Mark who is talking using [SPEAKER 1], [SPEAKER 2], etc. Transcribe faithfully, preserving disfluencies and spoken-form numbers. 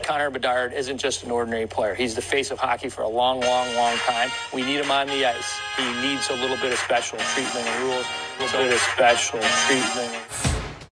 [SPEAKER 1] Connor Bedard isn't just an ordinary player. He's the face of hockey for a long, long, long time. We need him on the ice. He needs a little bit of special treatment and rules, a little bit of special treatment.